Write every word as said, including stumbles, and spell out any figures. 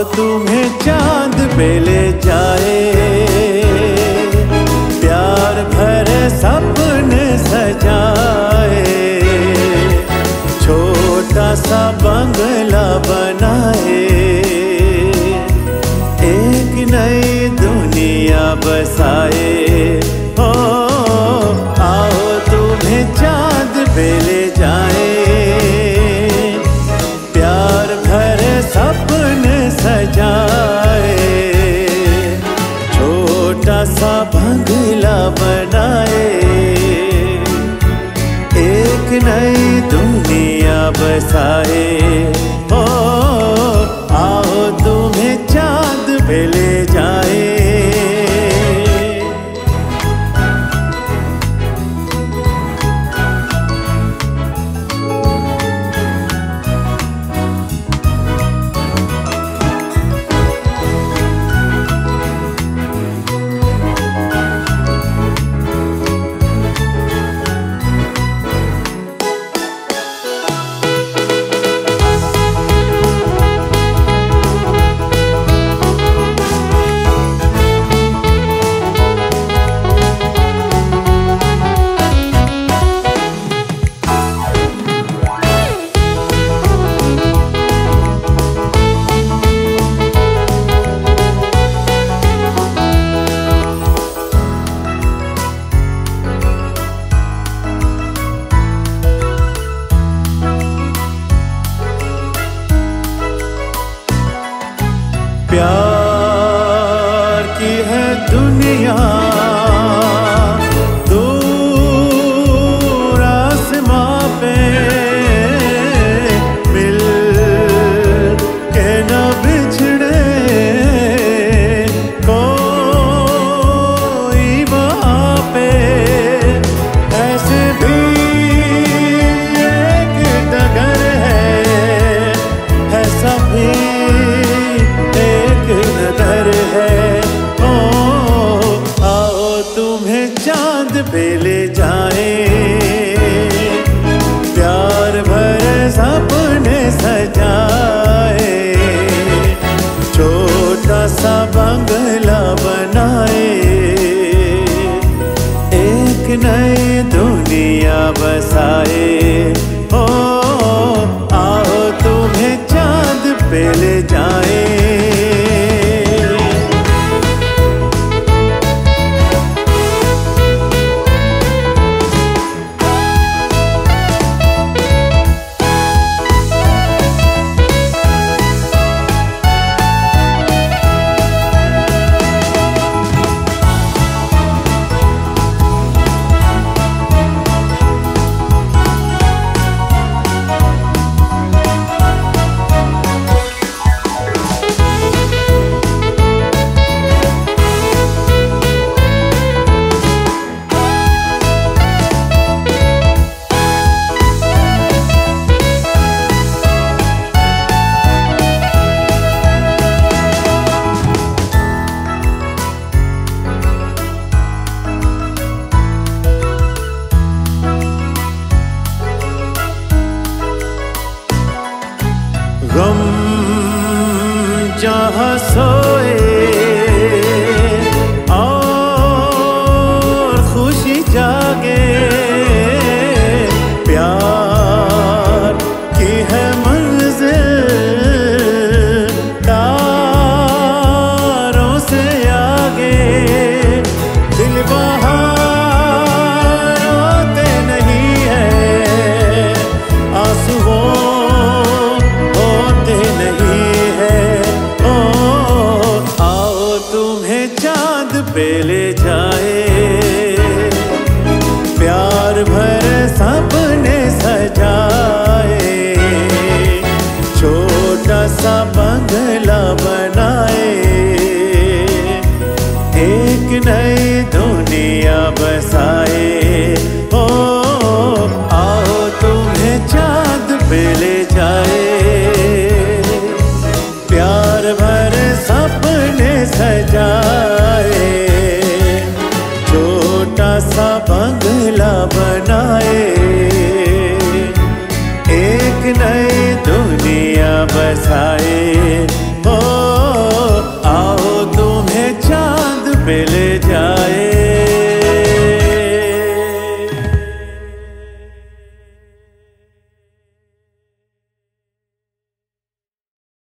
तुम्हें चांद पे ले जाए, प्यार भरे सपने सजाए, छोटा सा बंगला बनाए, एक नई दुनिया बसाए। हो आओ तुम्हें चांद पे ले जाए, प्यार भरे सपने सजाए, छोटा सा बंगला बनाए, एक नई दुनिया बसाए। ओ आओ तुम्हें चांद पे ले जाए। प्यार की है दुनिया दूर आसमां पे, मिल के न बिछड़े कोई वहाँ पे, ऐसे भी एक डगर है, ऐसा भी नजर है। ओ आओ तुम्हें चांद पे ले जाए, प्यार भरे सपने सजाए, छोटा सा बंगला बनाए, एक नई दुनिया बसाए। ओ आओ तुम्हें चांद पे ले जाए। गम जहाँ सोए और खुशी जागे, प्यार की है मंजिल तारों से आगे, दिल बाहर रोते नहीं है, आंसुओं पे ले जाए, प्यार भरे सपने सजाए, छोटा सा बंगला बनाए, एक नई दुनिया बसाए। ओ आओ तुम्हें चांद पे ले जाए, प्यार भरे सपने सजाए, छोटा सा बंगला बनाए, एक नई दुनिया बसाए। ओ मिल